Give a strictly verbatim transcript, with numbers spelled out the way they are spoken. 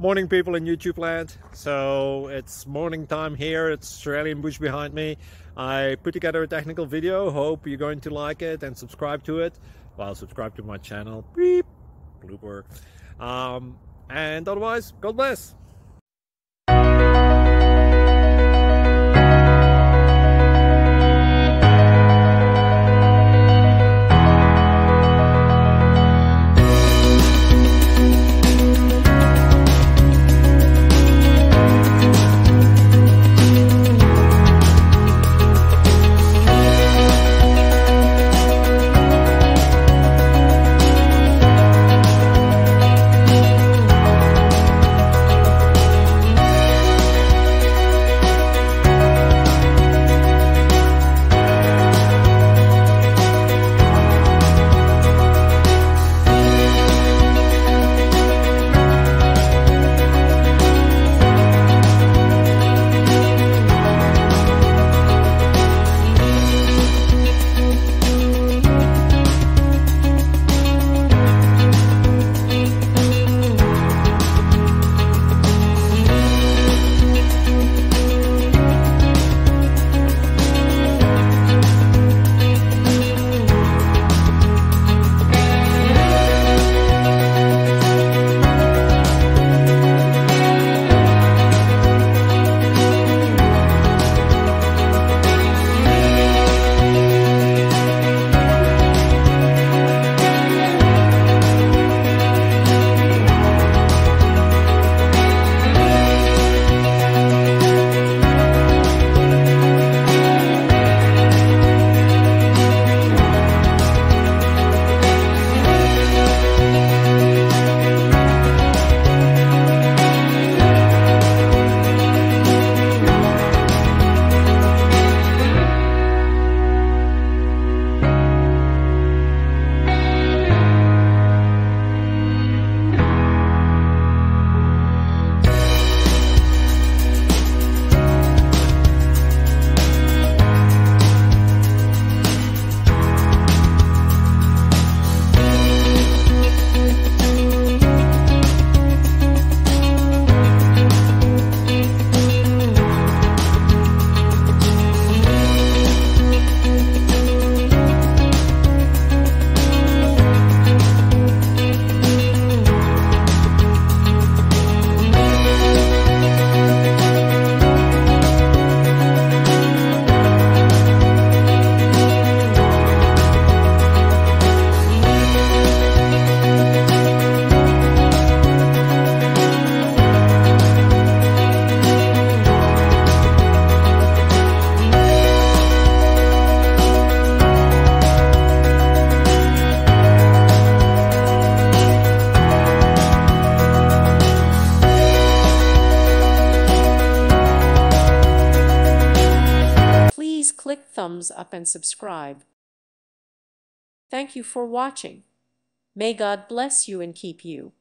Morning, people in YouTube land. So it's morning time here. It's Australian bush behind me. I put together a technical video. Hope you're going to like it and subscribe to it. Well, subscribe to my channel. Beep. Blooper. Um, and otherwise, God bless. Click thumbs up and subscribe. Thank you for watching. May God bless you and keep you.